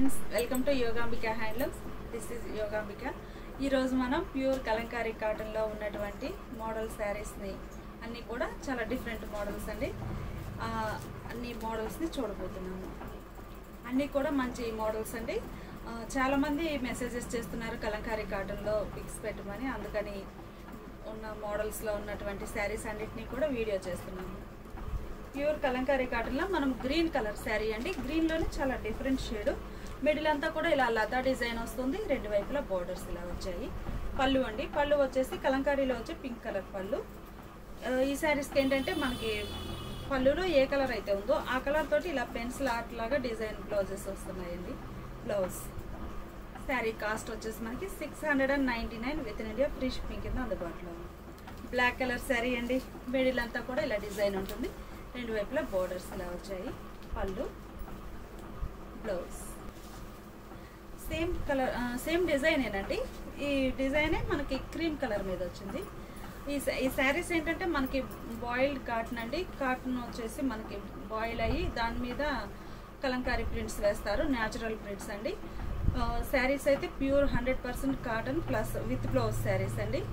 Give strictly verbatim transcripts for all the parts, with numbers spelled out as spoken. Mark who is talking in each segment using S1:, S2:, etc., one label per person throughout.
S1: Friends, welcome to Yogambika handlooms. This is Yogambika. ఈరోజు మనం pure Kalamkari కాటన్లో ఉన్నటువంటి మోడల్ శారీస్ని అన్నీ కూడా చాలా డిఫరెంట్ మోడల్స్ అండి. అన్ని మోడల్స్ని చూడబోతున్నాము. అన్నీ కూడా మంచి మోడల్స్ అండి. చాలామంది మెసేజెస్ చేస్తున్నారు కలంకారీ కాటన్లో పిక్స్ పెట్టమని, అందుకని ఉన్న మోడల్స్లో ఉన్నటువంటి శారీస్ అన్నిటినీ కూడా వీడియో చేస్తున్నాము. ప్యూర్ కలంకారీ కాటన్లో మనం గ్రీన్ కలర్ శారీ అండి. గ్రీన్లోనే చాలా డిఫరెంట్ షేడ్. మిడిల్ అంతా కూడా ఇలా లతా డిజైన్ వస్తుంది. రెండు వైపులా బోర్డర్స్ ఇలా వచ్చాయి. పళ్ళు అండి, పళ్ళు వచ్చేసి కలంకారీలో వచ్చే పింక్ కలర్ పళ్ళు. ఈ శారీస్కి ఏంటంటే మనకి పళ్ళులో ఏ కలర్ అయితే ఉందో ఆ కలర్ తోటి ఇలా పెన్సిల్ ఆర్ట్ లాగా డిజైన్ బ్లౌజెస్ వస్తున్నాయండి. బ్లౌజ్ శారీ కాస్ట్ వచ్చేసి మనకి six hundred and ninety nine within India free shipping కింద అందుబాటులో ఉంది. బ్లాక్ కలర్ శారీ అండి. మిడిల్ అంతా కూడా ఇలా డిజైన్ ఉంటుంది. రెండు వైపులా బోర్డర్స్ ఇలా వచ్చాయి. పళ్ళు, బ్లౌజ్ సేమ్ కలర్ సేమ్ డిజైనేనండి. ఈ డిజైనే మనకి క్రీమ్ కలర్ మీద వచ్చింది. ఈ ఈ శారీస్ ఏంటంటే మనకి బాయిల్డ్ కాటన్ అండి. కాటన్ వచ్చేసి మనకి బాయిల్ అయ్యి దాని మీద కలంకారీ ప్రింట్స్ వేస్తారు. న్యాచురల్ ప్రింట్స్ అండి. శారీస్ అయితే pure hundred percent cotton plus with blouse saris అండి.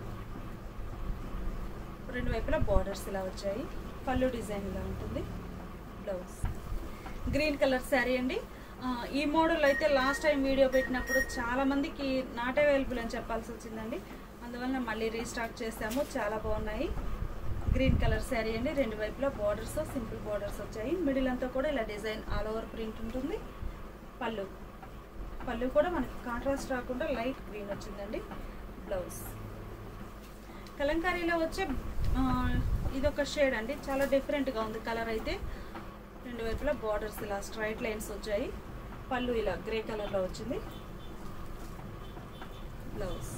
S1: రెండు వైపులా బార్డర్స్ ఇలా వచ్చాయి. పళ్ళు డిజైన్ ఇలా ఉంటుంది. బ్లౌజ్ గ్రీన్ కలర్ శారీ అండి. ఈ మోడల్ అయితే లాస్ట్ టైం వీడియో పెట్టినప్పుడు చాలామందికి నాట్ అవైలబుల్ అని చెప్పాల్సి వచ్చిందండి. అందువల్ల మళ్ళీ రీస్టాక్ చేసాము. చాలా బాగున్నాయి. గ్రీన్ కలర్ శారీ అండి. రెండు వైపులా బార్డర్స్ సింపుల్ బార్డర్స్ వచ్చాయి. మిడిల్ అంతా కూడా ఇలా డిజైన్ ఆల్ ఓవర్ ప్రింట్ ఉంటుంది. పళ్ళు పళ్ళు కూడా మనకి కాంట్రాస్ట్ రాకుండా లైట్ గ్రీన్ వచ్చిందండి. బ్లౌజ్ కలంకారీలో వచ్చే ఇదొక షేడ్ అండి. చాలా డిఫరెంట్గా ఉంది కలర్ అయితే. రెండు వైపులా బార్డర్స్ ఇలా స్ట్రైట్ లైన్స్ వచ్చాయి. పళ్ళు ఇలా గ్రే కలర్లో వచ్చింది. బ్లౌజ్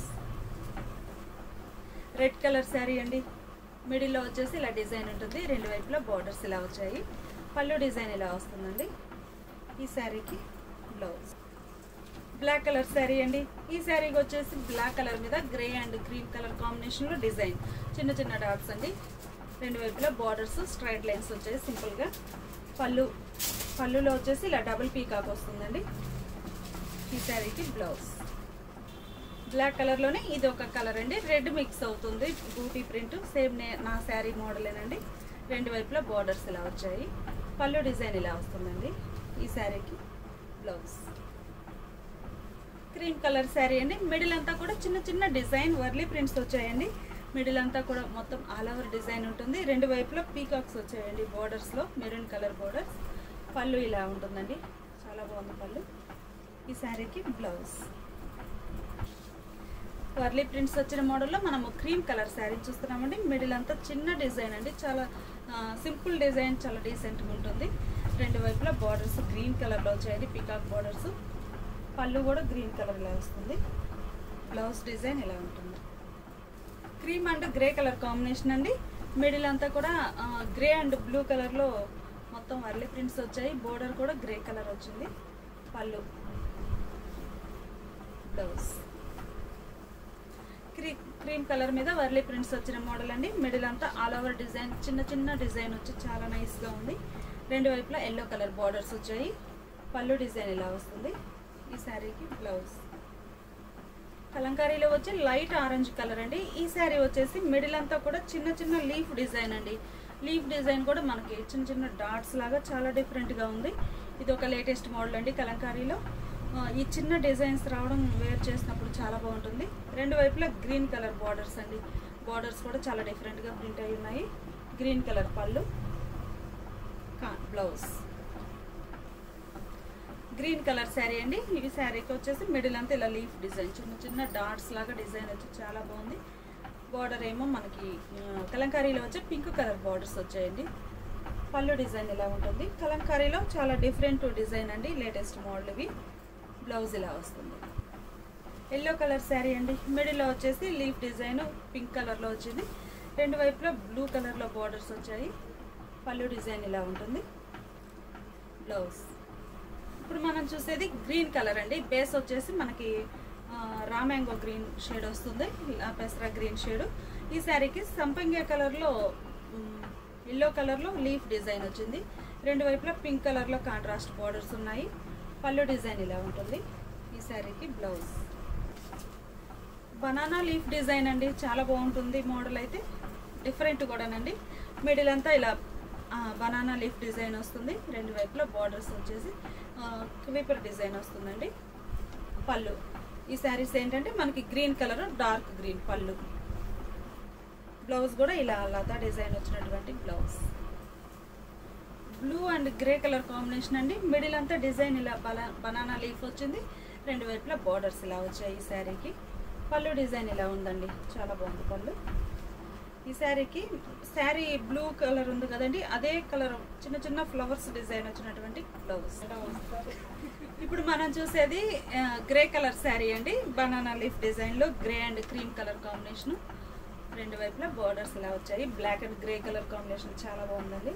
S1: రెడ్ కలర్ శారీ అండి. మిడిల్లో వచ్చేసి ఇలా డిజైన్ ఉంటుంది. రెండు వైపులా బార్డర్స్ ఇలా వచ్చాయి. పళ్ళు డిజైన్ ఇలా వస్తుందండి. ఈ శారీకి బ్లౌజ్ బ్లాక్ కలర్ శారీ అండి. ఈ శారీకి వచ్చేసి బ్లాక్ కలర్ మీద గ్రే అండ్ క్రీమ్ కలర్ కాంబినేషన్లో డిజైన్ చిన్న చిన్న డాట్స్ అండి. రెండు వైపులా బార్డర్స్ స్ట్రైట్ లైన్స్ వచ్చాయి సింపుల్గా. పళ్ళు పళ్ళులో వచ్చేసి ఇలా డబుల్ పీకాక్ వస్తుందండి. ఈ శారీకి బ్లౌజ్ బ్లాక్ కలర్లోనే ఇది ఒక కలర్ అండి. రెడ్ మిక్స్ అవుతుంది. బూటీ ప్రింట్ సేమ్ నా శారీ మోడలేనండి. రెండు వైపులా బార్డర్స్ ఇలా వచ్చాయి. పళ్ళు డిజైన్ ఇలా వస్తుందండి. ఈ శారీకి బ్లౌజ్ క్రీమ్ కలర్ శారీ అండి. మిడిల్ అంతా కూడా చిన్న చిన్న డిజైన్ వర్లీ ప్రింట్స్ వచ్చాయండి. మిడిల్ అంతా కూడా మొత్తం ఆల్ ఓవర్ డిజైన్ ఉంటుంది. రెండు వైపులా పీకాక్స్ వచ్చాయండి బోర్డర్స్లో. Maroon colour borders. పళ్ళు ఇలా ఉంటుందండి. చాలా బాగుంది పళ్ళు. ఈ శారీకి బ్లౌజ్ వర్లీ ప్రింట్స్ వచ్చిన మోడల్లో మనము క్రీమ్ కలర్ శారీ చూస్తున్నామండి. మిడిల్ అంతా చిన్న డిజైన్ అండి. చాలా సింపుల్ డిజైన్, చాలా డీసెంట్గా ఉంటుంది. రెండు వైపులా బార్డర్స్ గ్రీన్ కలర్లో వచ్చాయండి. Peacock borders. పళ్ళు కూడా గ్రీన్ కలర్ ఇలా వస్తుంది. బ్లౌజ్ డిజైన్ ఇలా ఉంటుంది. Cream and grey colour combination అండి. మిడిల్ అంతా కూడా గ్రే అండ్ బ్లూ కలర్లో మొత్తం వర్లీ ప్రింట్స్ వచ్చాయి. బోర్డర్ కూడా గ్రే కలర్ వచ్చింది. పళ్ళు బ్లౌజ్ క్రీ క్రీమ్ కలర్ మీద వర్లీ ప్రింట్స్ వచ్చిన మోడల్ అండి. మిడిల్ అంతా ఆల్ ఓవర్ డిజైన్ చిన్న చిన్న డిజైన్ వచ్చి చాలా నైస్గా ఉంది. రెండు వైపులా ఎల్లో కలర్ బార్డర్స్ వచ్చాయి. పళ్ళు డిజైన్ ఇలా వస్తుంది. ఈ శారీకి బ్లౌజ్ కలంకారీలో వచ్చి లైట్ ఆరెంజ్ కలర్ అండి. ఈ శారీ వచ్చేసి మిడిల్ అంతా కూడా చిన్న చిన్న లీఫ్ డిజైన్ అండి. లీఫ్ డిజైన్ కూడా మనకి చిన్న చిన్న డాట్స్ లాగా చాలా డిఫరెంట్గా ఉంది. ఇది ఒక లేటెస్ట్ మోడల్ అండి కలంకారీలో. ఈ చిన్న డిజైన్స్ రావడం వేర్ చేసినప్పుడు చాలా బాగుంటుంది. రెండు వైపులా గ్రీన్ కలర్ బార్డర్స్ అండి. బార్డర్స్ కూడా చాలా డిఫరెంట్గా ప్రింట్ అయి ఉన్నాయి. గ్రీన్ కలర్ పళ్ళు, బ్లౌజ్ గ్రీన్ కలర్ శారీ అండి. ఈ శారీకి వచ్చేసి మిడిల్ అంతా ఇలా లీఫ్ డిజైన్ చిన్న చిన్న డాట్స్ లాగా డిజైన్ వచ్చి చాలా బాగుంది. బార్డర్ ఏమో మనకి కలంకారీలో వచ్చే పింక్ కలర్ బార్డర్స్ వచ్చాయండి. పళ్ళు డిజైన్ ఇలా ఉంటుంది. కలంకారీలో చాలా డిఫరెంట్ డిజైన్ అండి. లేటెస్ట్ మోడల్ ఇవి. బ్లౌజ్ ఇలా వస్తుంది. ఎల్లో కలర్ శారీ అండి. మిడిల్లో వచ్చేసి లీఫ్ డిజైన్ పింక్ కలర్లో వచ్చింది. రెండు వైపులా బ్లూ కలర్లో బార్డర్స్ వచ్చాయి. పళ్ళు డిజైన్ ఇలా ఉంటుంది. బ్లౌజ్ ఇప్పుడు మనం చూసేది గ్రీన్ కలర్ అండి. బేస్ వచ్చేసి మనకి రామ్యాంగో గ్రీన్ షేడ్ వస్తుంది. పెసరా గ్రీన్ షేడ్. ఈ శారీకి సంపంగి కలర్లో ఎల్లో కలర్లో లీఫ్ డిజైన్ వచ్చింది. రెండు వైపులా పింక్ కలర్లో కాంట్రాస్ట్ బార్డర్స్ ఉన్నాయి. పళ్ళు డిజైన్ ఇలా ఉంటుంది. ఈ శారీకి బ్లౌజ్ బనానా లీఫ్ డిజైన్ అండి, చాలా బాగుంటుంది. మోడల్ అయితే డిఫరెంట్ కూడానండి. మిడిల్ అంతా ఇలా బనానా లీఫ్ డిజైన్ వస్తుంది. రెండు వైపులా బార్డర్స్ వచ్చేసి క్రీపర్ డిజైన్ వస్తుందండి. పళ్ళు ఈ శారీస్ ఏంటంటే మనకి గ్రీన్ కలర్, డార్క్ గ్రీన్ పళ్ళు. బ్లౌజ్ కూడా ఇలా లతా డిజైన్ వచ్చినటువంటి blouse. Blue and grey colour combination అండి. మిడిల్ అంతా డిజైన్ ఇలా బనానా లీఫ్ వచ్చింది. రెండు వైపులా బార్డర్స్ ఇలా వచ్చాయి. ఈ శారీకి పళ్ళు డిజైన్ ఇలా ఉందండి, చాలా బాగుంది పళ్ళు. ఈ శారీకి శారీ బ్లూ కలర్ ఉంది కదండి, అదే కలర్ చిన్న చిన్న ఫ్లవర్స్ డిజైన్ వచ్చినటువంటి బ్లౌజ్. ఇప్పుడు మనం చూసేది గ్రే కలర్ శారీ అండి. బనానా లీఫ్ డిజైన్లో grey and cream colour combination. రెండు వైపులా బార్డర్స్ ఇలా వచ్చాయి. Black and grey colour combination చాలా బాగుందండి.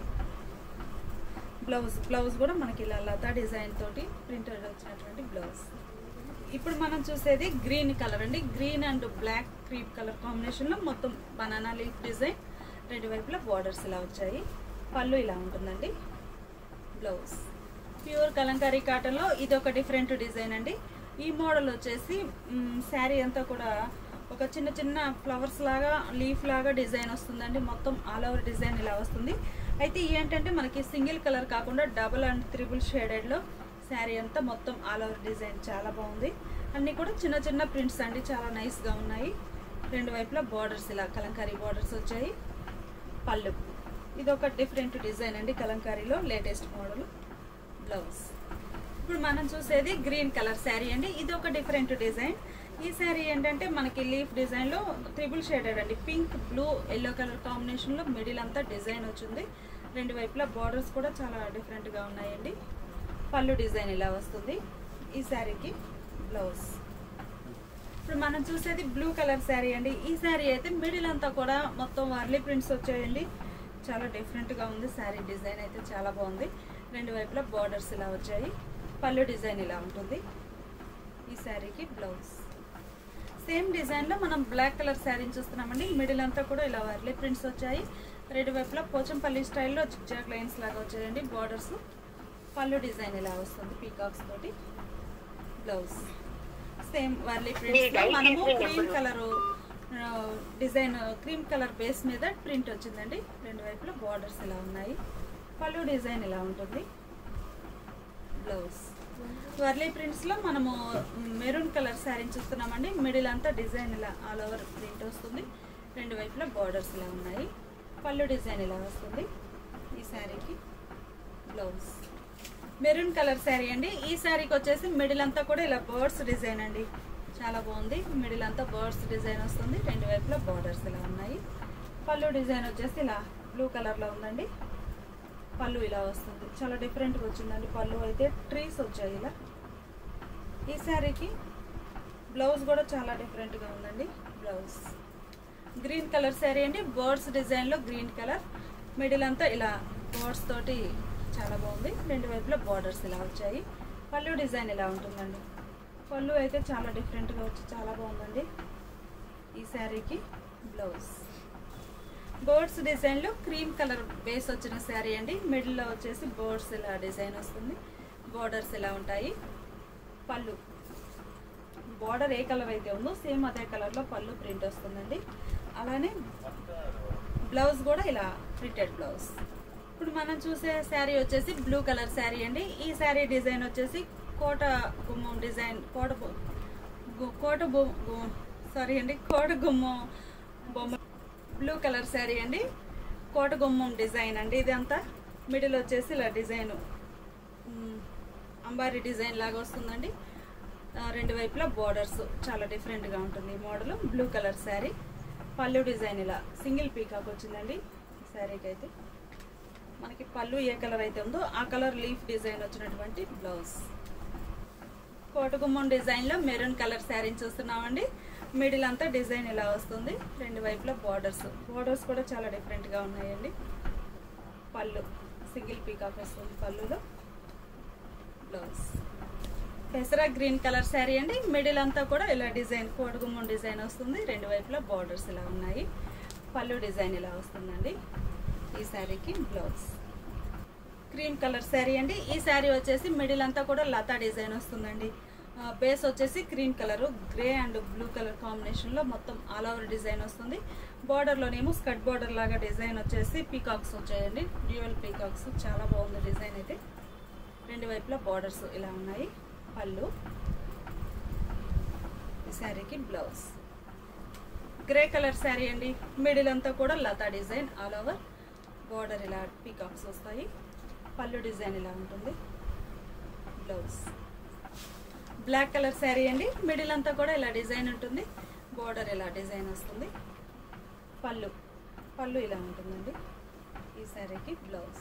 S1: బ్లౌజ్ బ్లౌజ్ కూడా మనకి ఇలా లతా డిజైన్ తోటి ప్రింటెడ్ వచ్చినటువంటి బ్లౌజ్. ఇప్పుడు మనం చూసేది గ్రీన్ కలర్ అండి. Green and black cream colour కాంబినేషన్లో మొత్తం బనానా లీఫ్ డిజైన్. రెండు వైపులా బార్డర్స్ ఇలా వచ్చాయి. పళ్ళు ఇలా ఉంటుందండి. బ్లౌజ్ ప్యూర్ కలంకారీ కాటన్లో ఇది ఒక డిఫరెంట్ డిజైన్ అండి. ఈ మోడల్ వచ్చేసి శారీ అంతా కూడా ఒక చిన్న చిన్న ఫ్లవర్స్ లాగా, లీఫ్ లాగా డిజైన్ వస్తుందండి. మొత్తం ఆల్ ఓవర్ డిజైన్ ఇలా వస్తుంది. అయితే ఏంటంటే మనకి సింగిల్ కలర్ కాకుండా డబుల్ అండ్ త్రిబుల్ షేడెడ్లో శారీ అంతా మొత్తం ఆల్ ఓవర్ డిజైన్ చాలా బాగుంది. అన్నీ కూడా చిన్న చిన్న ప్రింట్స్ అండి, చాలా నైస్గా ఉన్నాయి. రెండు వైపులా బార్డర్స్ ఇలా కలంకారీ బార్డర్స్ వచ్చాయి. పళ్ళు ఇది ఒక డిఫరెంట్ డిజైన్ అండి, కలంకారీలో లేటెస్ట్ మోడల్. బ్లౌజ్ ఇప్పుడు మనం చూసేది గ్రీన్ కలర్ శారీ అండి. ఇది ఒక డిఫరెంట్ డిజైన్. ఈ శారీ ఏంటంటే మనకి లీఫ్ డిజైన్లో త్రిబుల్ షేడెడ్ అండి. పింక్, బ్లూ, ఎల్లో కలర్ కాంబినేషన్లో మిడిల్ అంతా డిజైన్ వచ్చింది. రెండు వైపులా బార్డర్స్ కూడా చాలా డిఫరెంట్గా ఉన్నాయండి. పళ్ళు డిజైన్ ఇలా వస్తుంది. ఈ శారీకి బ్లౌజ్. ఇప్పుడు మనం చూసేది బ్లూ కలర్ శారీ అండి. ఈ శారీ అయితే మిడిల్ అంతా కూడా మొత్తం వర్లీ ప్రింట్స్ వచ్చాయండి. చాలా డిఫరెంట్గా ఉంది. శారీ డిజైన్ అయితే చాలా బాగుంది. రెండు వైపులా బార్డర్స్ ఇలా వచ్చాయి. పళ్ళు డిజైన్ ఇలా ఉంటుంది. ఈ శారీకి బ్లౌజ్. సేమ్ డిజైన్లో మనం బ్లాక్ కలర్ శారీని చూస్తున్నామండి. మిడిల్ అంతా కూడా ఇలా వర్లీ ప్రింట్స్ వచ్చాయి. రెండు వైపులా పోచంపల్లి స్టైల్లో జిగ్జాగ్ లైన్స్ లాగా వచ్చాయండి బార్డర్స్. పళ్ళు డిజైన్ ఇలా వస్తుంది పీకాక్స్ తోటి. Blouse same Warli prints. మనము cream colour design, cream colour base మీద ప్రింట్ వచ్చిందండి. రెండు వైపులా బార్డర్స్ ఇలా ఉన్నాయి. పళ్ళు డిజైన్ ఇలా ఉంటుంది. బ్లౌజ్ వర్లీ ప్రింట్స్లో మనము మెరూన్ కలర్ శారీని చూస్తున్నామండి. మిడిల్ అంతా డిజైన్ ఇలా ఆల్ ఓవర్ ప్రింట్ వస్తుంది. రెండు వైపులా బార్డర్స్ ఇలా ఉన్నాయి. పళ్ళు డిజైన్ ఇలా వస్తుంది. ఈ శారీకి బ్లౌజ్. మెరూన్ కలర్ శారీ అండి. ఈ శారీకి వచ్చేసి మిడిల్ అంతా కూడా ఇలా బర్డ్స్ డిజైన్ అండి, చాలా బాగుంది. మిడిల్ అంతా బర్డ్స్ డిజైన్ వస్తుంది. రెండు వైపులా బార్డర్స్ ఇలా ఉన్నాయి. పళ్ళు డిజైన్ వచ్చేసి ఇలా బ్లూ కలర్లో ఉందండి. పళ్ళు ఇలా వస్తుంది, చాలా డిఫరెంట్గా వచ్చిందండి. పళ్ళు అయితే ట్రీస్ వచ్చాయి ఇలా. ఈ శారీకి బ్లౌజ్ కూడా చాలా డిఫరెంట్గా ఉందండి. బ్లౌజ్ గ్రీన్ కలర్ శారీ అండి. బర్డ్స్ డిజైన్లో గ్రీన్ కలర్. మిడిల్ అంతా ఇలా బర్డ్స్ తోటి చాలా బాగుంది. రెండు వైపులా బార్డర్స్ ఇలా వచ్చాయి. పళ్ళు డిజైన్ ఇలా ఉంటుందండి. పళ్ళు అయితే చాలా డిఫరెంట్గా వచ్చి చాలా బాగుందండి. ఈ శారీకి బ్లౌజ్. బర్డ్స్ డిజైన్లో క్రీమ్ కలర్ బేస్ వచ్చిన శారీ అండి. మిడిల్లో వచ్చేసి బర్డ్స్ ఇలా డిజైన్ వస్తుంది. బార్డర్స్ ఇలా ఉంటాయి. పళ్ళు బార్డర్ ఏ కలర్ అయితే ఉందో సేమ్ అదే కలర్లో పళ్ళు ప్రింట్ వస్తుందండి. అలానే బ్లౌజ్ కూడా ఇలా ప్రింటెడ్ బ్లౌజ్. ఇప్పుడు మనం చూసే శారీ వచ్చేసి బ్లూ కలర్ శారీ అండి. ఈ శారీ డిజైన్ వచ్చేసి కోట గుమ్మం డిజైన్, కోట కోట సారీ అండి కోట గుమ్మం బొమ్మ. బ్లూ కలర్ శారీ అండి. కోట గుమ్మం డిజైన్ అండి. ఇదంతా మిడిల్ వచ్చేసి ఇలా డిజైన్ అంబారీ డిజైన్ లాగా వస్తుందండి. రెండు వైపులా బార్డర్స్ చాలా డిఫరెంట్గా ఉంటుంది ఈ మోడల్. Blue colour sari. పళ్ళు డిజైన్ ఇలా సింగిల్ పీకాక్ వచ్చిందండి ఈ శారీకి. అయితే మనకి పళ్ళు ఏ కలర్ అయితే ఉందో ఆ కలర్ లీఫ్ డిజైన్ వచ్చినటువంటి బ్లౌజ్. కోటగుమ్మం డిజైన్లో మెరూన్ కలర్ శారీని చూస్తున్నామండి. మిడిల్ అంతా డిజైన్ ఇలా వస్తుంది. రెండు వైపులా బార్డర్స్ బార్డర్స్ కూడా చాలా డిఫరెంట్గా ఉన్నాయండి. పళ్ళు సింగిల్ పీకాక్ వస్తుంది పళ్ళులో. బ్లౌజ్ పెసరా గ్రీన్ కలర్ శారీ అండి. మిడిల్ అంతా కూడా ఇలా డిజైన్ కోటగుమ్మం డిజైన్ వస్తుంది. రెండు వైపులా బార్డర్స్ ఇలా ఉన్నాయి. పళ్ళు డిజైన్ ఇలా వస్తుందండి ఈ శారీకి. బ్లౌజ్ క్రీమ్ కలర్ శారీ అండి. ఈ శారీ వచ్చేసి మిడిల్ అంతా కూడా లతా డిజైన్ వస్తుందండి. బేస్ వచ్చేసి cream colour, grey and blue colour కాంబినేషన్లో మొత్తం ఆల్ ఓవర్ డిజైన్ వస్తుంది. బార్డర్లోనేమో స్కర్ట్ బార్డర్ లాగా డిజైన్ వచ్చేసి పీకాక్స్ వచ్చాయండి, డ్యూయల్ పీకాక్స్. చాలా బాగుంది డిజైన్ అయితే. రెండు వైపులా బార్డర్స్ ఇలా ఉన్నాయి. పళ్ళు, ఈ శారీకి బ్లౌజ్. గ్రే కలర్ శారీ అండి. మిడిల్ అంతా కూడా లతా డిజైన్, ఆల్ ఓవర్ బార్డర్ ఇలా పీకాక్స్ వస్తాయి. పళ్ళు డిజైన్ ఇలా ఉంటుంది. బ్లౌజ్. బ్లాక్ కలర్ శారీ అండి. మిడిల్ అంతా కూడా ఇలా డిజైన్ ఉంటుంది, బార్డర్ ఇలా డిజైన్ వస్తుంది. పళ్ళు పళ్ళు ఇలా ఉంటుందండి. ఈ శారీకి బ్లౌజ్.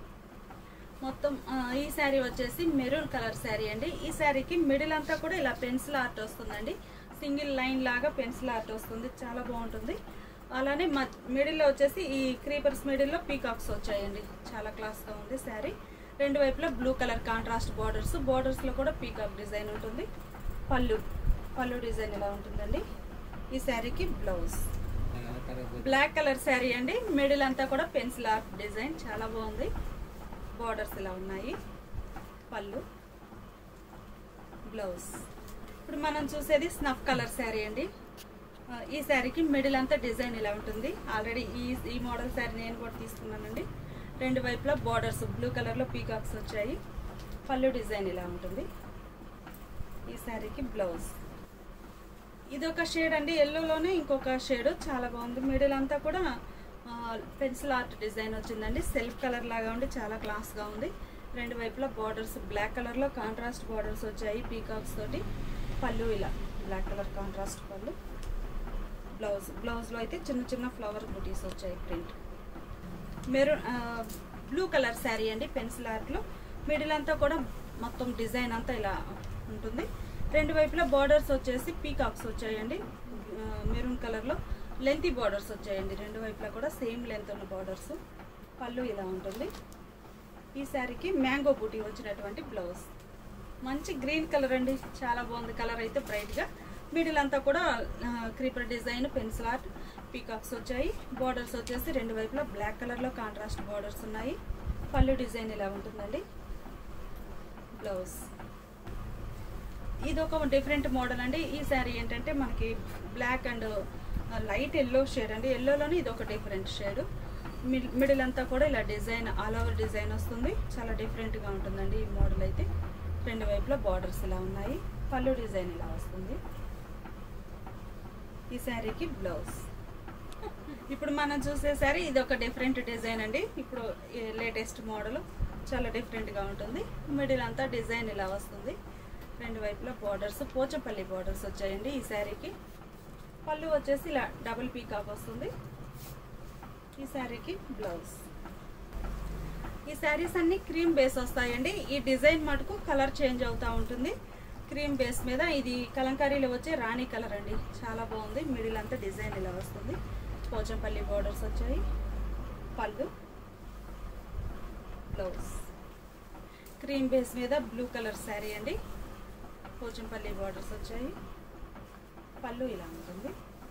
S1: మొత్తం ఈ శారీ వచ్చేసి మెరూన్ కలర్ శారీ అండి. ఈ శారీకి మిడిల్ అంతా కూడా ఇలా పెన్సిల్ ఆర్ట్ వస్తుందండి. సింగిల్ లైన్ లాగా పెన్సిల్ ఆర్ట్ వస్తుంది, చాలా బాగుంటుంది. అలానే మిడిల్లో వచ్చేసి ఈ క్రీపర్స్ మిడిల్లో పీకాక్స్ వచ్చాయండి. చాలా క్లాస్గా ఉంది శారీ. రెండు వైపులా బ్లూ కలర్ కాంట్రాస్ట్ బార్డర్స్, బార్డర్స్లో కూడా పీకాక్ డిజైన్ ఉంటుంది. పళ్ళు పళ్ళు డిజైన్ ఇలా ఉంటుందండి. ఈ శారీకి బ్లౌజ్. బ్లాక్ కలర్ శారీ అండి. మిడిల్ అంతా కూడా పెన్సిల్ ఆర్ట్ డిజైన్, చాలా బాగుంది. బార్డర్స్ ఇలా ఉన్నాయి. పళ్ళు, బ్లౌజ్. ఇప్పుడు మనం చూసేది స్నఫ్ కలర్ శారీ అండి. ఈ శారీకి మిడిల్ అంతా డిజైన్ ఇలా ఉంటుంది. ఆల్రెడీ ఈ ఈ మోడల్ శారీ నేను కూడా తీసుకున్నానండి. రెండు వైపులా బార్డర్స్ బ్లూ కలర్లో పీకాక్స్ వచ్చాయి. పళ్ళు డిజైన్ ఇలా ఉంటుంది. ఈ శారీకి బ్లౌజ్. ఇది ఒక షేడ్ అండి, ఎల్లోలోనే ఇంకొక షేడ్, చాలా బాగుంది. మిడిల్ అంతా కూడా పెన్సిల్ ఆర్ట్ డిజైన్ వచ్చిందండి. సెల్ఫ్ కలర్ లాగా ఉండి చాలా క్లాస్గా ఉంది. రెండు వైపులా బార్డర్స్ బ్లాక్ కలర్లో కాంట్రాస్ట్ బార్డర్స్ వచ్చాయి పీకాక్స్ తోటి. పళ్ళు ఇలా బ్లాక్ కలర్ కాంట్రాస్ట్ పళ్ళు. బ్లౌజ్ బ్లౌజ్లో అయితే చిన్న చిన్న ఫ్లవర్ బూటీస్ వచ్చాయి print. Maroon blue colour sari అండి. పెన్సిల్ ఆర్ట్లో మిడిల్ అంతా కూడా మొత్తం డిజైన్ అంతా ఇలా ఉంటుంది. రెండు వైపులా బార్డర్స్ వచ్చేసి పీకాక్స్ వచ్చాయండి. మెరూన్ కలర్లో లెంతీ బార్డర్స్ వచ్చాయండి. రెండు వైపులా కూడా సేమ్ లెంత్ ఉన్న బార్డర్స్. పళ్ళు ఇలా ఉంటుంది. ఈ శారీకి మ్యాంగో బూటీ వచ్చినటువంటి బ్లౌజ్. మంచి గ్రీన్ కలర్ అండి, చాలా బాగుంది కలర్ అయితే బ్రైట్గా. మిడిల్ అంతా కూడా creeper design pencil art peacocks వచ్చాయి. బార్డర్స్ వచ్చేసి రెండు వైపులా బ్లాక్ కలర్లో కాంట్రాస్ట్ బార్డర్స్ ఉన్నాయి. పళ్ళు డిజైన్ ఇలా ఉంటుందండి. బ్లౌజ్. ఇది ఒక డిఫరెంట్ మోడల్ అండి. ఈ శారీ ఏంటంటే మనకి black and light yellow shade అండి. ఎల్లోలోనే ఇది ఒక డిఫరెంట్ షేడ్. మిడిల్ అంతా కూడా ఇలా డిజైన్ ఆల్ ఓవర్ డిజైన్ వస్తుంది. చాలా డిఫరెంట్గా ఉంటుందండి ఈ మోడల్ అయితే. రెండు వైపులా బార్డర్స్ ఇలా ఉన్నాయి. పళ్ళు డిజైన్ ఇలా వస్తుంది. ఈ శారీకి బ్లౌజ్. ఇప్పుడు మనం చూసే శారీ ఇది ఒక డిఫరెంట్ డిజైన్ అండి. ఇప్పుడు లేటెస్ట్ మోడల్, చాలా డిఫరెంట్గా ఉంటుంది. మిడిల్ అంతా డిజైన్ ఇలా వస్తుంది. రెండు వైపులా బార్డర్స్ పోచంపల్లి బార్డర్స్ వచ్చాయండి ఈ శారీకి. పళ్ళు వచ్చేసి ఇలా డబుల్ పీకాక్ వస్తుంది. ఈ శారీకి బ్లౌజ్. ఈ శారీస్ అన్ని క్రీమ్ బేస్ వస్తాయండి. ఈ డిజైన్ మటుకు కలర్ చేంజ్ అవుతూ ఉంటుంది. క్రీమ్ బేస్ మీద ఇది కలంకారీలో వచ్చే రాణి కలర్ అండి, చాలా బాగుంది. మిడిల్ అంతా డిజైన్ ఇలా వస్తుంది. పోచంపల్లి బార్డర్స్ వచ్చాయి. పళ్ళు, బ్లౌజ్. క్రీమ్ బేస్ మీద బ్లూ కలర్ శారీ అండి. పోచంపల్లి బార్డర్స్ వచ్చాయి. పళ్ళు ఇలా ఉంటుంది.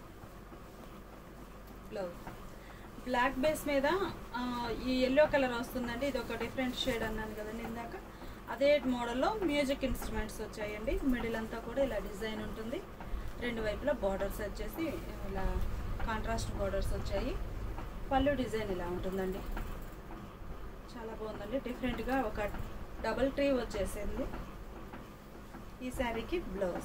S1: బ్లౌజ్. బ్లాక్ బేస్ మీద ఈ ఎల్లో కలర్ వస్తుందండి. ఇది ఒక డిఫరెంట్ షేడ్ అన్నాను కదండి ఇందాక. అదే మోడల్లో మ్యూజిక్ ఇన్స్ట్రుమెంట్స్ వచ్చాయండి. మిడిల్ అంతా కూడా ఇలా డిజైన్ ఉంటుంది. రెండు వైపులా బార్డర్స్ వచ్చేసి ఇలా కాంట్రాస్ట్ బార్డర్స్ వచ్చాయి. పళ్ళు డిజైన్ ఇలా ఉంటుందండి. చాలా బాగుందండి, డిఫరెంట్గా ఒక డబల్ ట్రీ వచ్చేసింది. ఈ శారీకి బ్లౌజ్.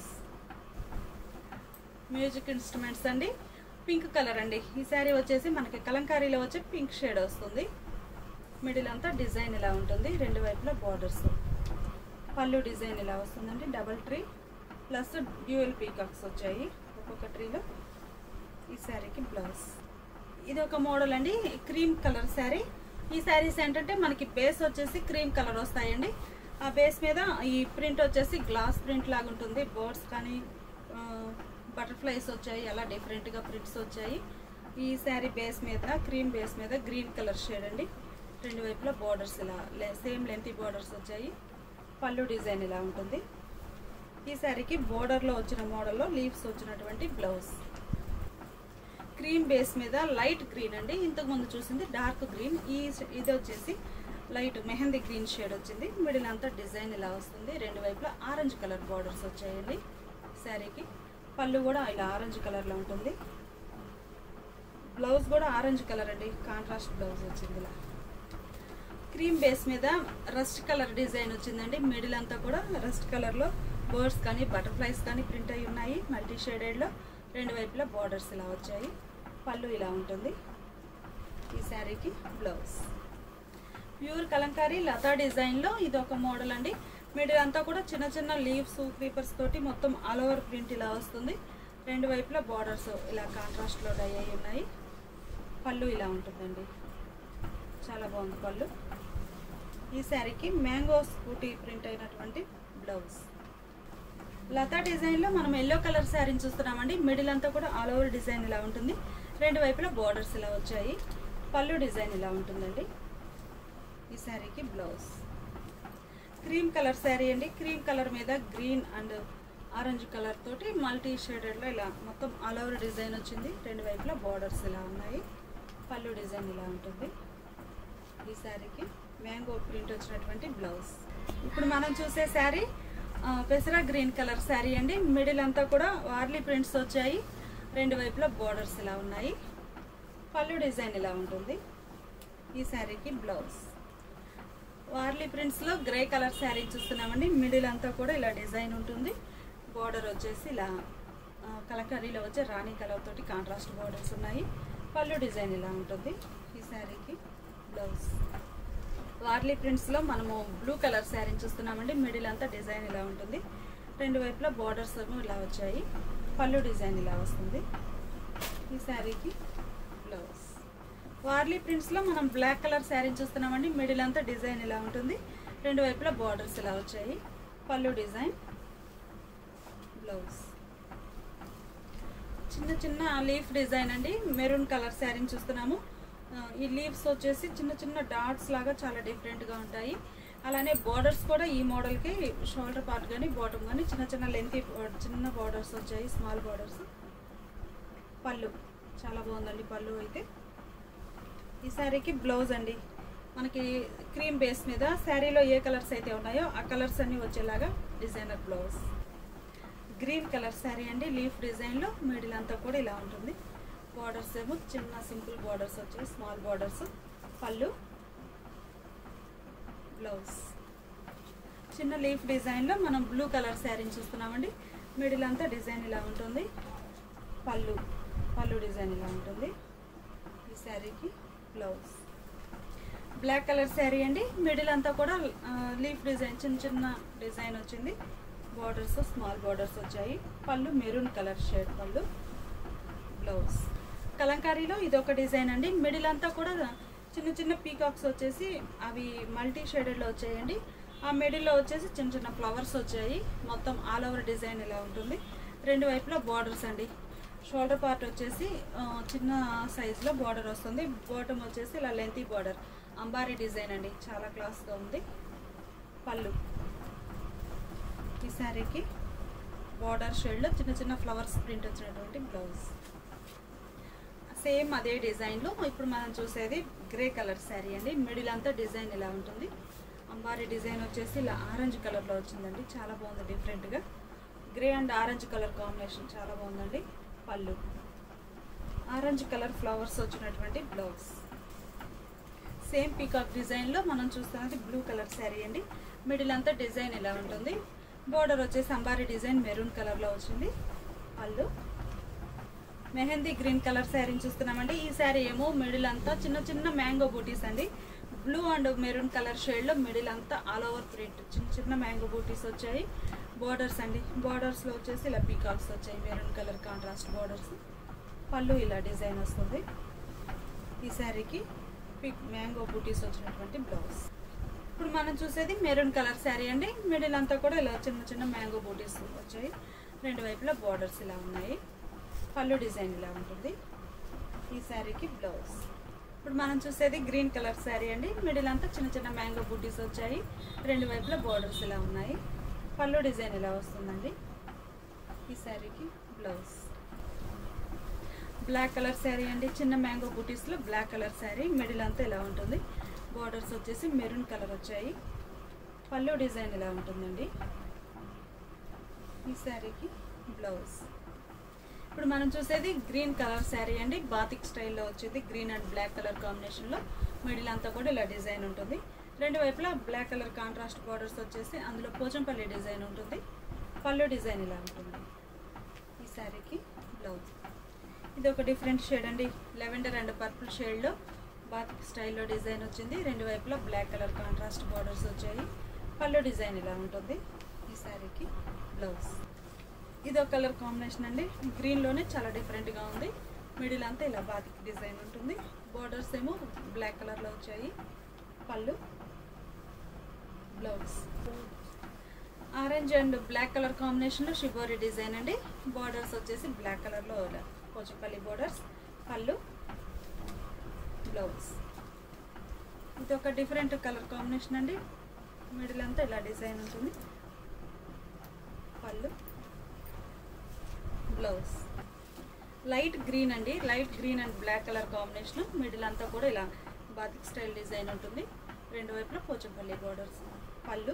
S1: మ్యూజిక్ ఇన్స్ట్రుమెంట్స్ అండి. పింక్ కలర్ అండి. ఈ శారీ వచ్చేసి మనకి కలంకారీలో వచ్చే పింక్ షేడ్ వస్తుంది. మిడిల్ అంతా డిజైన్ ఇలా ఉంటుంది. రెండు వైపులా బార్డర్స్. పళ్ళు డిజైన్ ఇలా వస్తుందండి. Double tree plus dual peacocks వచ్చాయి ఒక్కొక్క ట్రీలో. ఈ శారీకి బ్లౌజ్. ఇది ఒక మోడల్ అండి, క్రీమ్ కలర్ శారీ. ఈ శారీస్ ఏంటంటే మనకి బేస్ వచ్చేసి క్రీమ్ కలర్ వస్తాయండి. ఆ బేస్ మీద ఈ ప్రింట్ వచ్చేసి గ్లాస్ ప్రింట్ లాగా ఉంటుంది. బర్డ్స్ కానీ బటర్ఫ్లైస్ వచ్చాయి, అలా డిఫరెంట్గా ప్రింట్స్ వచ్చాయి. ఈ శారీ బేస్ మీద క్రీమ్ బేస్ మీద గ్రీన్ కలర్ షేడ్ అండి. రెండు వైపులా బార్డర్స్ ఇలా సేమ్ లెంతీ బార్డర్స్ వచ్చాయి. పళ్ళు డిజైన్ ఇలా ఉంటుంది. ఈ శారీకి బోర్డర్లో వచ్చిన మోడల్లో లీవ్స్ వచ్చినటువంటి బ్లౌజ్. క్రీమ్ బేస్ మీద లైట్ గ్రీన్ అండి. ఇంతకుముందు చూసింది డార్క్ గ్రీన్. ఈ ఇది వచ్చేసి లైట్ మెహందీ గ్రీన్ షేడ్ వచ్చింది. మిడిల్ అంతా డిజైన్ ఇలా వస్తుంది. రెండు వైపులా ఆరెంజ్ కలర్ బార్డర్స్ వచ్చాయండి శారీకి. పళ్ళు కూడా ఇలా ఆరెంజ్ కలర్లో ఉంటుంది. బ్లౌజ్ కూడా ఆరెంజ్ కలర్ అండి, కాంట్రాస్ట్ బ్లౌజ్ వచ్చింది. ఇలా క్రీమ్ బేస్ మీద రస్ట్ కలర్ డిజైన్ వచ్చిందండి. మిడిల్ అంతా కూడా రస్ట్ కలర్లో బర్డ్స్ కానీ బటర్ఫ్లైస్ కానీ ప్రింట్ అయి ఉన్నాయి. మల్టీ షేడెడ్లో రెండు వైపులా బార్డర్స్ ఇలా వచ్చాయి. పళ్ళు ఇలా ఉంటుంది. ఈ శారీకి బ్లౌజ్ ప్యూర్ కలంకారీ లతా డిజైన్లో ఇది ఒక మోడల్ అండి. మిడిల్ అంతా కూడా చిన్న చిన్న లీవ్స్ క్రీపర్స్ తోటి మొత్తం ఆల్ ఓవర్ ప్రింట్ ఇలా వస్తుంది. రెండు వైపులా బార్డర్స్ ఇలా కాంట్రాస్ట్లో డై అయి ఉన్నాయి. పళ్ళు ఇలా ఉంటుందండి, చాలా బాగుంది పళ్ళు. ఈ శారీకి మ్యాంగో స్కూటీ ప్రింట్ అయినటువంటి బ్లౌజ్. లతా డిజైన్లో మనం ఎల్లో కలర్ శారీని చూస్తున్నామండి. మిడిల్ అంతా కూడా ఆల్ ఓవర్ డిజైన్ ఇలా ఉంటుంది. రెండు వైపులా బార్డర్స్ ఇలా వచ్చాయి. పళ్ళు డిజైన్ ఇలా ఉంటుందండి. ఈ శారీకి బ్లౌజ్. క్రీమ్ కలర్ శారీ అండి. క్రీమ్ కలర్ మీద గ్రీన్ అండ్ ఆరెంజ్ కలర్ తోటి మల్టీ షేడెడ్లో ఇలా మొత్తం ఆల్ ఓవర్ డిజైన్ వచ్చింది. రెండు వైపులా బార్డర్స్ ఇలా ఉన్నాయి. పళ్ళు డిజైన్ ఇలా ఉంటుంది. ఈ శారీకి మ్యాంగో ప్రింట్ వచ్చినటువంటి బ్లౌజ్. ఇప్పుడు మనం చూసే శారీ పెసరా గ్రీన్ కలర్ శారీ అండి. మిడిల్ అంతా కూడా వార్లీ ప్రింట్స్ వచ్చాయి. రెండు వైపులా బార్డర్స్ ఇలా ఉన్నాయి. పళ్ళు డిజైన్ ఇలా ఉంటుంది. ఈ శారీకి బ్లౌజ్. వార్లీ ప్రింట్స్లో గ్రే కలర్ శారీ చూస్తున్నామండి. మిడిల్ అంతా కూడా ఇలా డిజైన్ ఉంటుంది. బార్డర్ వచ్చేసి ఇలా కలంకారీలో వచ్చే రాణి కలర్ తోటి కాంట్రాస్ట్ బార్డర్స్ ఉన్నాయి. పళ్ళు డిజైన్ ఇలా ఉంటుంది. ఈ శారీకి బ్లౌజ్. వార్లీ ప్రింట్స్లో మనము బ్లూ కలర్ శారీని చూస్తున్నామండి. మిడిల్ అంతా డిజైన్ ఇలా ఉంటుంది. రెండు వైపులా బార్డర్స్ ఇలా వచ్చాయి. పళ్ళు డిజైన్ ఇలా వస్తుంది. ఈ శారీకి బ్లౌజ్. వార్లీ ప్రింట్స్లో మనం బ్లాక్ కలర్ శారీని చూస్తున్నామండి. మిడిల్ అంతా డిజైన్ ఇలా ఉంటుంది. రెండు వైపులా బార్డర్స్ ఇలా వచ్చాయి. పళ్ళు డిజైన్, బ్లౌజ్. చిన్న చిన్న లీఫ్ డిజైన్ అండి. మెరూన్ కలర్ శారీని చూస్తున్నాము. ఈ లీవ్స్ వచ్చేసి చిన్న చిన్న డాట్స్ లాగా చాలా డిఫరెంట్గా ఉంటాయి. అలానే బార్డర్స్ కూడా ఈ మోడల్కి షోల్డర్ పార్ట్ కానీ బాటమ్ కానీ చిన్న చిన్న లెంతీ చిన్న బార్డర్స్ వచ్చాయి, స్మాల్ బార్డర్స్. పళ్ళు చాలా బాగుందండి పళ్ళు అయితే. ఈ శారీకి బ్లౌజ్ అండి. మనకి క్రీమ్ బేస్ మీద శారీలో ఏ కలర్స్ అయితే ఉన్నాయో ఆ కలర్స్ అన్నీ వచ్చేలాగా designer blouse. Green colour sari అండి. లీఫ్ డిజైన్లో మిడిల్ అంతా కూడా ఇలా ఉంటుంది. బార్డర్స్ ఏమో చిన్న సింపుల్ బార్డర్స్ వచ్చాయి, స్మాల్ బార్డర్స్. పళ్ళు, బ్లౌజ్. చిన్న లీఫ్ డిజైన్లో మనం బ్లూ కలర్ శారీని చూస్తున్నామండి. మిడిల్ అంతా డిజైన్ ఇలా ఉంటుంది. పళ్ళు పళ్ళు డిజైన్ ఇలా ఉంటుంది. ఈ శారీకి బ్లౌజ్. బ్లాక్ కలర్ శారీ అండి. మిడిల్ అంతా కూడా లీఫ్ డిజైన్ చిన్న చిన్న డిజైన్ వచ్చింది. బార్డర్స్ స్మాల్ బార్డర్స్ వచ్చాయి. పళ్ళు మెరూన్ కలర్ షేడ్ పళ్ళు, బ్లౌజ్. కలంకారీలో ఇది ఒక డిజైన్ అండి. మిడిల్ అంతా కూడా చిన్న చిన్న పీకాక్స్ వచ్చేసి అవి మల్టీ షేడెడ్లో వచ్చాయండి. ఆ మిడిల్లో వచ్చేసి చిన్న చిన్న ఫ్లవర్స్ వచ్చాయి. మొత్తం ఆల్ ఓవర్ డిజైన్ ఇలా ఉంటుంది. రెండు వైపులా బార్డర్స్ అండి. షోల్డర్ పార్ట్ వచ్చేసి చిన్న సైజులో బార్డర్ వస్తుంది. బాటమ్ వచ్చేసి ఇలా లెంతీ బార్డర్, అంబారీ డిజైన్ అండి, చాలా క్లాస్గా ఉంది. పళ్ళు. ఈ శారీకి బార్డర్ షేడ్లో చిన్న చిన్న ఫ్లవర్స్ ప్రింట్ వచ్చినటువంటి బ్లౌజ్. సేమ్ అదే డిజైన్లో ఇప్పుడు మనం చూసేది గ్రే కలర్ శారీ అండి. మిడిల్ అంతా డిజైన్ ఇలా ఉంటుంది. అంబారీ డిజైన్ వచ్చేసి ఇలా ఆరెంజ్ కలర్లో వచ్చిందండి, చాలా బాగుంది డిఫరెంట్గా. Grey and orange colour combination చాలా బాగుందండి. పళ్ళు, ఆరెంజ్ కలర్ ఫ్లవర్స్ వచ్చినటువంటి బ్లౌజ్. సేమ్ పీకాక్ డిజైన్లో మనం చూస్తున్నది బ్లూ కలర్ శారీ అండి. మిడిల్ అంతా డిజైన్ ఇలా ఉంటుంది. బోర్డర్ వచ్చేసి అంబారీ డిజైన్ మెరూన్ కలర్లో వచ్చింది. పళ్ళు, మెహందీ గ్రీన్ కలర్ శారీని చూస్తున్నామండి. ఈ శారీ ఏమో మిడిల్ అంతా చిన్న చిన్న మ్యాంగో బూటీస్ అండి. బ్లూ అండ్ మెరూన్ కలర్ షేడ్లో మిడిల్ అంతా ఆల్ ఓవర్ ప్రింట్ చిన్న చిన్న మ్యాంగో బూటీస్ వచ్చాయి. బార్డర్స్ అండి. బార్డర్స్లో వచ్చేసి ఇలా పీకాక్స్ వచ్చాయి, మెరూన్ కలర్ కాంట్రాస్ట్ బార్డర్స్. పళ్ళు ఇలా డిజైన్ వస్తుంది. ఈ శారీకి పిక్ మ్యాంగో బూటీస్ వచ్చినటువంటి బ్లౌజ్. ఇప్పుడు మనం చూసేది మెరూన్ కలర్ శారీ అండి. మిడిల్ అంతా కూడా ఇలా చిన్న చిన్న మ్యాంగో బూటీస్ వచ్చాయి. రెండు వైపులా బార్డర్స్ ఇలా ఉన్నాయి. పళ్ళు డిజైన్ ఇలా ఉంటుంది. ఈ శారీకి బ్లౌజ్. ఇప్పుడు మనం చూసేది గ్రీన్ కలర్ శారీ అండి. మిడిల్ అంతా చిన్న చిన్న మ్యాంగో బూటీస్ వచ్చాయి. రెండు వైపులా బార్డర్స్ ఇలా ఉన్నాయి. పళ్ళు డిజైన్ ఇలా వస్తుందండి. ఈ శారీకి బ్లౌజ్. బ్లాక్ కలర్ శారీ అండి. చిన్న మ్యాంగో బూటీస్లో బ్లాక్ కలర్ శారీ. మిడిల్ అంతా ఇలా ఉంటుంది. బార్డర్స్ వచ్చేసి మెరూన్ కలర్ వచ్చాయి. పళ్ళు డిజైన్ ఇలా ఉంటుందండి. ఈ శారీకి బ్లౌజ్. ఇప్పుడు మనం చూసేది గ్రీన్ కలర్ శారీ అండి. బాతిక్ స్టైల్లో వచ్చేది గ్రీన్ అండ్ బ్లాక్ కలర్ కాంబినేషన్లో. మిడిల్ అంతా కూడా ఇలా డిజైన్ ఉంటుంది. రెండు వైపులా బ్లాక్ కలర్ కాంట్రాస్ట్ బార్డర్స్ వచ్చేసి అందులో పోచంపల్లి డిజైన్ ఉంటుంది. పళ్ళు డిజైన్ ఇలా ఉంటుంది. ఈ శారీకి బ్లౌజ్. ఇది ఒక డిఫరెంట్ షేడ్ అండి. లెవెండర్ అండ్ పర్పుల్ షేడ్లో బాతిక్ స్టైల్లో డిజైన్ వచ్చింది. రెండు వైపులా బ్లాక్ కలర్ కాంట్రాస్ట్ బార్డర్స్ వచ్చాయి. పళ్ళు డిజైన్ ఇలా ఉంటుంది. ఈ శారీకి బ్లౌజ్. ఇది ఒక కలర్ కాంబినేషన్ అండి. గ్రీన్లోనే చాలా డిఫరెంట్గా ఉంది. మిడిల్ అంతా ఇలా బాతిక్ డిజైన్ ఉంటుంది. బార్డర్స్ ఏమో బ్లాక్ కలర్లో వచ్చాయి. పళ్ళు blouse. Orange and black colour కాంబినేషన్లో షిబోరి డిజైన్ అండి. బార్డర్స్ వచ్చేసి బ్లాక్ కలర్లో పోచంపల్లి బార్డర్స్. పళ్ళు బ్లౌజ్. ఇది ఒక డిఫరెంట్ కలర్ కాంబినేషన్ అండి. మిడిల్ అంతా ఇలా డిజైన్ ఉంటుంది. పళ్ళు బ్లౌజ్. లైట్ గ్రీన్ అండి. Light green and black colour combination. Middle అంతా కూడా ఇలా బాతిక్ స్టైల్ డిజైన్ ఉంటుంది. రెండు వైపులా పోచంపల్లి బార్డర్స్. పళ్ళు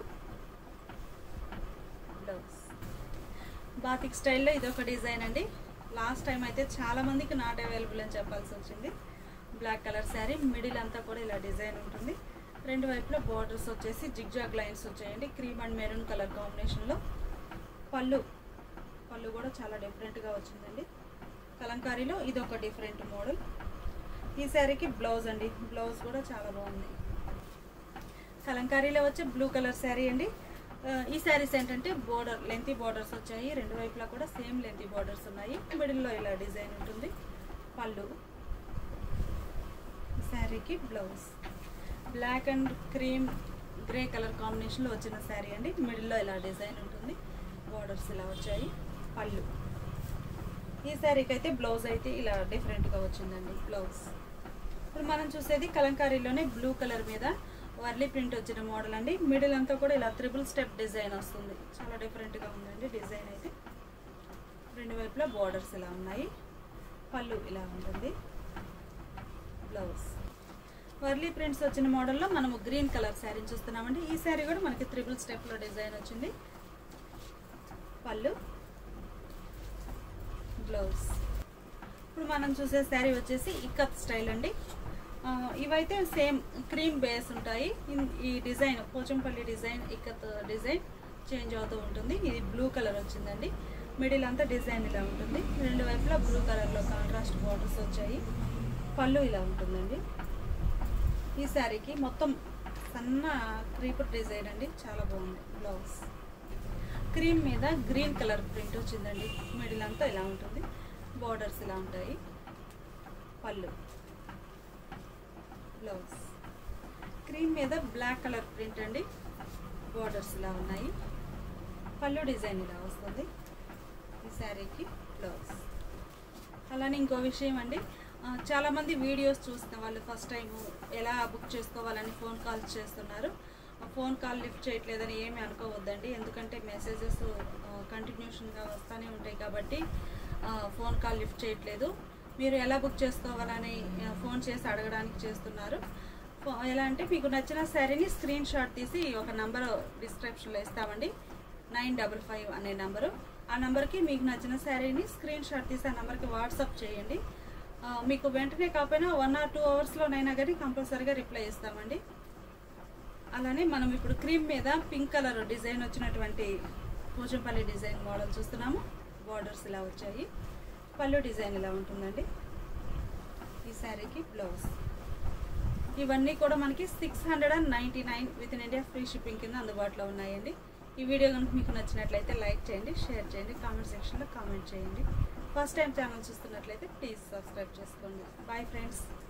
S1: బ్లౌజ్. బాతిక్ స్టైల్లో ఇది ఒక డిజైన్ అండి. లాస్ట్ టైం అయితే చాలా మందికి నాట్ అవైలబుల్ అని చెప్పాల్సి వచ్చింది. Black colour sari. మిడిల్ అంతా కూడా ఇలా డిజైన్ ఉంటుంది. రెండు వైపులా బార్డర్స్ వచ్చేసి జిగ్జాగ్ లైన్స్ వచ్చాయండి. క్రీమ్ అండ్ మెరూన్ కలర్ కాంబినేషన్లో. పళ్ళు పళ్ళు కూడా చాలా డిఫరెంట్గా వచ్చిందండి. కలంకారీలో ఇది ఒక డిఫరెంట్ మోడల్. ఈ శారీకి బ్లౌజ్ అండి. బ్లౌజ్ కూడా చాలా బాగుంది. కలంకారీలో వచ్చే బ్లూ కలర్ శారీ అండి. ఈ శారీస్ ఏంటంటే బోర్డర్ లెంతీ బార్డర్స్ వచ్చాయి. రెండు వైపులా కూడా సేమ్ లెంతీ బార్డర్స్ ఉన్నాయి. మిడిల్లో ఇలా డిజైన్ ఉంటుంది. పళ్ళు. ఈ శారీకి blouse. Black and cream grey colour కాంబినేషన్లో వచ్చిన శారీ అండి. మిడిల్లో ఇలా డిజైన్ ఉంటుంది. బార్డర్స్ ఇలా వచ్చాయి. పళ్ళు. ఈ శారీకి అయితే బ్లౌజ్ అయితే ఇలా డిఫరెంట్గా వచ్చిందండి. బ్లౌజ్. ఇప్పుడు మనం చూసేది కలంకారీలోనే బ్లూ కలర్ మీద వర్లీ ప్రింట్ వచ్చిన మోడల్ అండి. మిడిల్ అంతా కూడా ఇలా త్రిబుల్ స్టెప్ డిజైన్ వస్తుంది. చాలా డిఫరెంట్గా ఉందండి డిజైన్ అయితే. రెండు వైపులా బార్డర్స్ ఇలా ఉన్నాయి. పళ్ళు ఇలా ఉంటుంది. బ్లౌజ్. వర్లీ ప్రింట్స్ వచ్చిన మోడల్లో మనము గ్రీన్ కలర్ శారీని చూస్తున్నామండి. ఈ శారీ కూడా మనకి త్రిబుల్ స్టెప్లో డిజైన్ వచ్చింది. పళ్ళు బ్లౌజ్. ఇప్పుడు మనం చూసే శారీ వచ్చేసి ఇక్కత్ స్టైల్ అండి. ఇవైతే సేమ్ క్రీమ్ బేస్ ఉంటాయి. ఈ design Pochampally design ikat design change అవుతూ ఉంటుంది. ఇది బ్లూ కలర్ వచ్చిందండి. మిడిల్ అంతా డిజైన్ ఇలా ఉంటుంది. రెండు వైపులా బ్లూ కలర్లో కాంట్రాస్ట్ బార్డర్స్ వచ్చాయి. పళ్ళు ఇలా ఉంటుందండి. ఈ శారీకి మొత్తం సన్న క్రీపర్ డిజైన్ అండి. చాలా బాగుంది. బ్లౌజ్. క్రీమ్ మీద గ్రీన్ కలర్ ప్రింట్ వచ్చిందండి. మిడిల్ అంతా ఇలా ఉంటుంది. బార్డర్స్ ఇలా ఉంటాయి. పళ్ళు బ్లౌజ్. క్రీమ్ మీద బ్లాక్ కలర్ ప్రింట్ అండి. బార్డర్స్ ఇలా ఉన్నాయి. పళ్ళు డిజైన్ ఇలా వస్తుంది. ఈ శారీకి బ్లౌజ్. అలానే ఇంకో విషయం అండి, చాలామంది వీడియోస్ చూస్తున్న వాళ్ళు ఫస్ట్ టైం ఎలా బుక్ చేసుకోవాలని ఫోన్ కాల్స్ చేస్తున్నారు. ఫోన్ కాల్ లిఫ్ట్ చేయట్లేదని ఏమీ అనుకోవద్దండి. ఎందుకంటే మెసేజెస్ కంటిన్యూషన్గా వస్తూనే ఉంటాయి కాబట్టి ఫోన్ కాల్ లిఫ్ట్ చేయట్లేదు. మీరు ఎలా బుక్ చేసుకోవాలని ఫోన్ చేసి అడగడానికి చేస్తున్నారు. ఎలా అంటే మీకు నచ్చిన శారీని స్క్రీన్ షాట్ తీసి ఒక నంబర్ డిస్క్రిప్షన్లో ఇస్తామండి. నైన్ డబల్ ఫైవ్ అనే నంబరు. ఆ నెంబర్కి మీకు నచ్చిన శారీని స్క్రీన్ షాట్ తీసి ఆ నెంబర్కి వాట్సాప్ చేయండి. మీకు వెంటనే కాకపోయినా వన్ ఆర్ టూ అవర్స్లోనైనా కానీ కంపల్సరీగా రిప్లై ఇస్తామండి. అలానే మనం ఇప్పుడు క్రీమ్ మీద పింక్ కలర్ డిజైన్ వచ్చినటువంటి పోచంపల్లి డిజైన్ మోడల్ చూస్తున్నాము. బార్డర్స్ ఇలా వచ్చాయి. పళ్ళు డిజైన్ ఇలా ఉంటుందండి. ఈ శారీకి బ్లౌజ్. ఇవన్నీ కూడా మనకి six hundred and ninety nine within India free shipping కింద అందుబాటులో ఉన్నాయండి. ఈ వీడియో కనుక మీకు నచ్చినట్లయితే లైక్ చేయండి, షేర్ చేయండి, కామెంట్ సెక్షన్లో కామెంట్ చేయండి. ఫస్ట్ టైం ఛానల్ చూస్తున్నట్లయితే ప్లీజ్ సబ్స్క్రైబ్ చేసుకోండి. Bye friends.